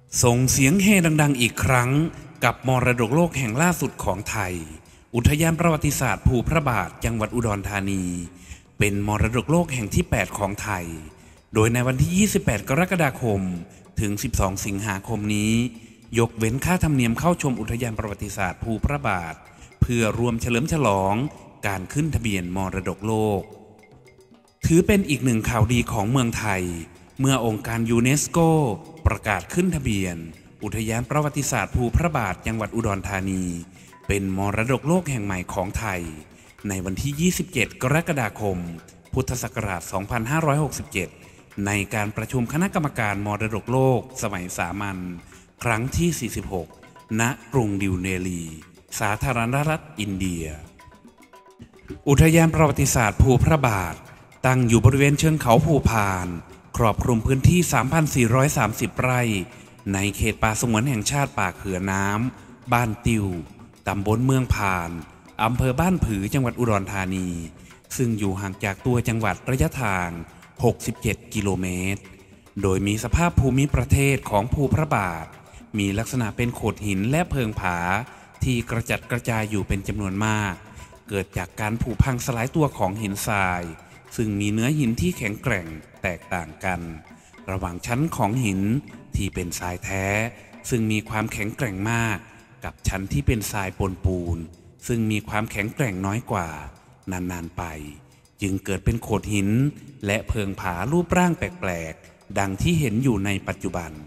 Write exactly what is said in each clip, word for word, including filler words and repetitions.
ส่งเสียงเฮดังๆอีกครั้งกับมรดกโลกแห่งล่าสุดของไทยอุทยานประวัติศาสตร์ภูพระบาทจังหวัดอุดรธานีเป็นมรดกโลกแห่งที่แปดของไทยโดยในวันที่ยี่สิบแปดกรกฎาคมถึงสิบสองสิงหาคมนี้ยกเว้นค่าธรรมเนียมเข้าชมอุทยานประวัติศาสตร์ภูพระบาทเพื่อรวมเฉลิมฉลองการขึ้นทะเบียนมรดกโลกถือเป็นอีกหนึ่งข่าวดีของเมืองไทยเมื่อองค์การยูเนสโกประกาศขึ้นทะเบียนอุทยานประวัติศาสตร์ภูพระบาทจังหวัดอุดรธานีเป็นมรดกโลกแห่งใหม่ของไทยในวันที่ยี่สิบเจ็ดกรกฎาคมพุทธศักราชสองพันห้าร้อยหกสิบเจ็ดในการประชุมคณะกรรมการมรดกโลกสมัยสามัญครั้งที่สี่สิบหกณกรุงนิวเดลีสาธารณรัฐอินเดียอุทยานประวัติศาสตร์ภูพระบาทตั้งอยู่บริเวณเชิงเขาภูพานครอบคลุมพื้นที่ สามพันสี่ร้อยสามสิบ ไร่ในเขตป่าสงวนแห่งชาติป่าเขือน้ำบ้านติวตำบลเมืองพานอำเภอบ้านผือจังหวัดอุดรธานีซึ่งอยู่ห่างจากตัวจังหวัดระยะทางหกสิบเจ็ดกิโลเมตรโดยมีสภาพภูมิประเทศของภูพระบาทมีลักษณะเป็นโขดหินและเพิงผาที่กระจัดกระจายอยู่เป็นจำนวนมากเกิดจากการผุพังสลายตัวของหินทรายซึ่งมีเนื้อหินที่แข็งแกร่งแตกต่างกันระหว่างชั้นของหินที่เป็นทรายแท้ซึ่งมีความแข็งแกร่งมากกับชั้นที่เป็นทรายปนปูนซึ่งมีความแข็งแกร่งน้อยกว่านานๆไปจึงเกิดเป็นโขดหินและเพิงผารูปร่างแปลกๆดังที่เห็นอยู่ในปัจจุบัน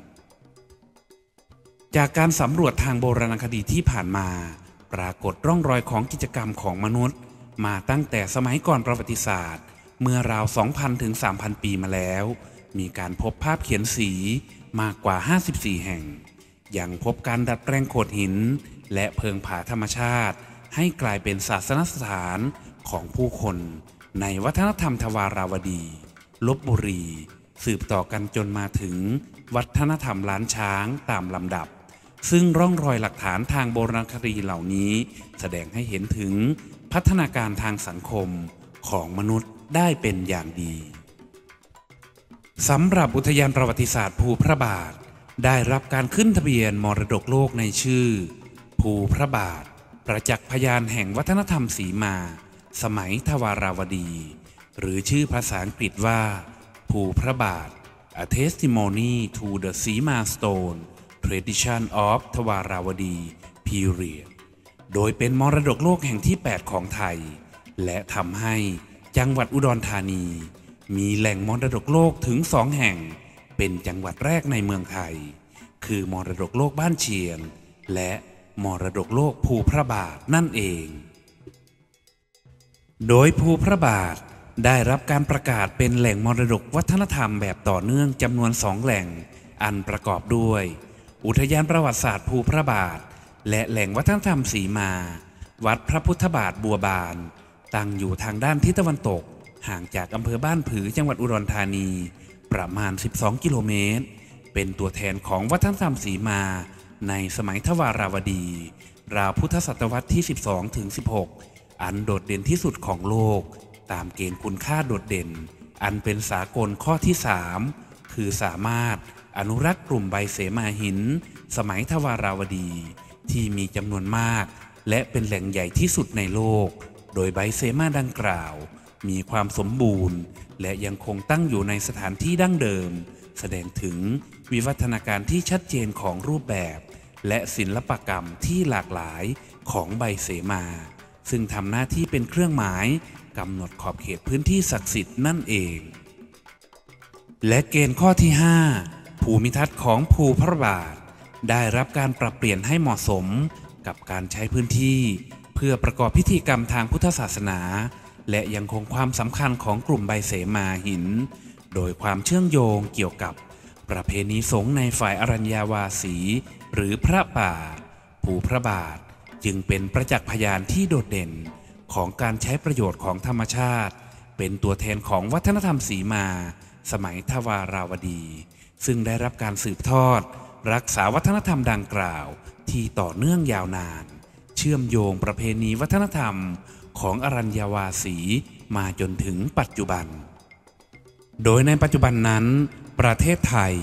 จากการสำรวจทางโบราณคดีที่ผ่านมาปรากฏร่องรอยของกิจกรรมของมนุษย์มาตั้งแต่สมัยก่อนประวัติศาสตร์เมื่อราว สองพัน ถึง สามพัน ปีมาแล้วมีการพบภาพเขียนสีมากกว่าห้าสิบสี่แห่งยังพบการดัดแปลงโขดหินและเพิงผาธรรมชาติให้กลายเป็นศาสนสถานของผู้คนในวัฒนธรรมทวาราวดีลพบุรีสืบต่อกันจนมาถึงวัฒนธรรมล้านช้างตามลำดับซึ่งร่องรอยหลักฐานทางโบราณคดีเหล่านี้แสดงให้เห็นถึงพัฒนาการทางสังคมของมนุษย์ได้เป็นอย่างดีสำหรับอุทยานประวัติศาสตร์ภูพระบาทได้รับการขึ้นทะเบียนมรดกโลกในชื่อภูพระบาทประจักษ์พยานแห่งวัฒนธรรมสีมาสมัยทวาราวดีหรือชื่อภาษาอังกฤษว่าภูพระบาท A Testimony to the Sima Stone Tradition of ทวาราวดี Period โดยเป็นมรดกโลกแห่งที่แปดของไทยและทำให้จังหวัดอุดรธานีมีแหล่งมรดกโลกถึงสองแห่งเป็นจังหวัดแรกในเมืองไทยคือมรดกโลกบ้านเชียงและมรดกโลกภูพระบาทนั่นเองโดยภูพระบาทได้รับการประกาศเป็นแหล่งมรดกวัฒนธรรมแบบต่อเนื่องจำนวนสองแหล่งอันประกอบด้วยอุทยานประวัติศาสตร์ภูพระบาทและแหล่งวัฒนธรรมสีมาวัดพระพุทธบาทบัวบานตั้งอยู่ทางด้านทิศตะวันตกห่างจากอำเภอบ้านผือจังหวัดอุดรธานีประมาณสิบสองกิโลเมตรเป็นตัวแทนของวัฒนธรรมสีมาในสมัยทวาราวดีราวพุทธศตวรรษที่สิบสองถึงสิบหกอันโดดเด่นที่สุดของโลกตามเกณฑ์คุณค่าโดดเด่นอันเป็นสากลข้อที่สามคือสามารถอนุรักษ์กลุ่มใบเสมาหินสมัยทวาราวดีที่มีจำนวนมากและเป็นแหล่งใหญ่ที่สุดในโลกโดยใบเสมาดังกล่าวมีความสมบูรณ์และยังคงตั้งอยู่ในสถานที่ดั้งเดิมแสดงถึงวิวัฒนาการที่ชัดเจนของรูปแบบและศิลปกรรมที่หลากหลายของใบเสมาซึ่งทำหน้าที่เป็นเครื่องหมายกำหนดขอบเขตพื้นที่ศักดิ์สิทธิ์นั่นเองและเกณฑ์ข้อที่ห้าภูมิทัศน์ของภูพระบาทได้รับการปรับเปลี่ยนให้เหมาะสมกับการใช้พื้นที่เพื่อประกอบพิธีกรรมทางพุทธศาสนาและยังคงความสำคัญของกลุ่มใบเสมาหินโดยความเชื่อมโยงเกี่ยวกับประเพณีสงฆ์ในฝ่ายอรัญญาวาสีหรือพระป่าภูพระบาทจึงเป็นประจักษ์พยานที่โดดเด่นของการใช้ประโยชน์ของธรรมชาติเป็นตัวแทนของวัฒนธรรมสีมาสมัยทวาราวดีซึ่งได้รับการสืบทอดรักษาวัฒนธรรมดังกล่าวที่ต่อเนื่องยาวนานเชื่อมโยงประเพณีวัฒนธรรมของอรัญญาวาสีมาจนถึงปัจจุบันโดยในปัจจุบันนั้นประเทศไทย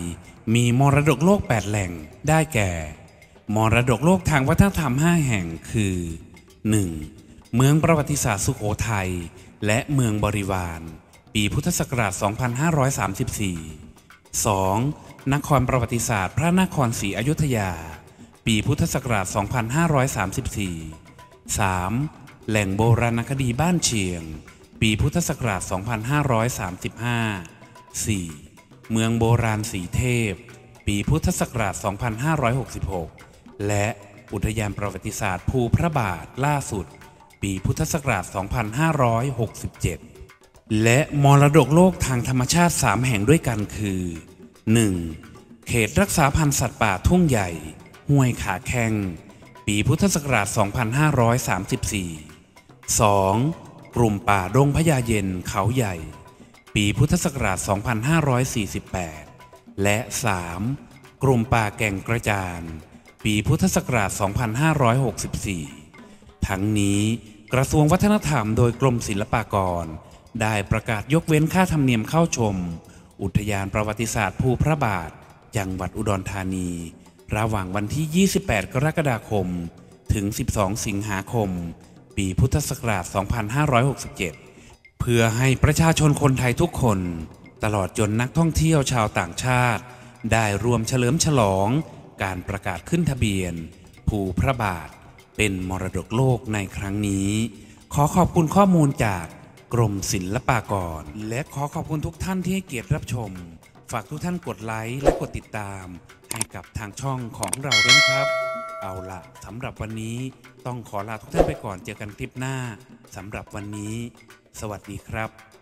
มีมรดกโลกแปดแหล่งได้แก่ มรดกโลกทางวัฒนธรรมห้าแห่งคือ หนึ่ง. เมืองประวัติศาสตร์สุโขทัยและเมืองบริวารปีพุทธศักราช สองพันห้าร้อยสามสิบสี่ สอง. นครประวัติศาสตร์พระนครศรีอยุธยาปีพุทธศักราช สองพันห้าร้อยสามสิบสี่ สาม. แหล่งโบราณคดีบ้านเชียงปีพุทธศักราช สองพันห้าร้อยสามสิบห้า สี่. เมืองโบราณสีเทพปีพุทธศักราช สองพันห้าร้อยหกสิบหก และอุทยานประวัติศาสตร์ภูพระบาทล่าสุดปีพุทธศักราช สองพันห้าร้อยหกสิบเจ็ด และมรดกโลกทางธรรมชาติสามแห่งด้วยกันคือ หนึ่ง. เขตรักษาพันธุ์สัตว์ป่าทุ่งใหญ่ห้วยขาแข้งปีพุทธศักราช สองพันห้าร้อยสามสิบสี่ สอง. กลุ่มป่าดงพญาเย็นเขาใหญ่ปีพุทธศักราช สองพันห้าร้อยสี่สิบแปด และ สาม. กลุ่มป่าแก่งกระจานปีพุทธศักราช สองพันห้าร้อยหกสิบสี่ ทั้งนี้กระทรวงวัฒนธรรมโดยกรมศิลปากรได้ประกาศยกเว้นค่าธรรมเนียมเข้าชมอุทยานประวัติศาสตร์ภูพระบาทจังหวัดอุดรธานีระหว่างวันที่ ยี่สิบแปด กรกฎาคมถึง สิบสอง สิงหาคมปีพุทธศักราช สองพันห้าร้อยหกสิบเจ็ด เพื่อให้ประชาชนคนไทยทุกคนตลอดจนนักท่องเที่ยวชาวต่างชาติได้รวมเฉลิมฉลองการประกาศขึ้นทะเบียนภูพระบาทเป็นมรดกโลกในครั้งนี้ขอขอบคุณข้อมูลจากกรมศิลปากรและขอขอบคุณทุกท่านที่ให้เกียรติรับชมฝากทุกท่านกดไลค์และกดติดตามให้กับทางช่องของเราด้วยนะครับเอาล่ะสำหรับวันนี้ต้องขอลาทุกท่านไปก่อนเจอกันคลิปหน้าสำหรับวันนี้สวัสดีครับ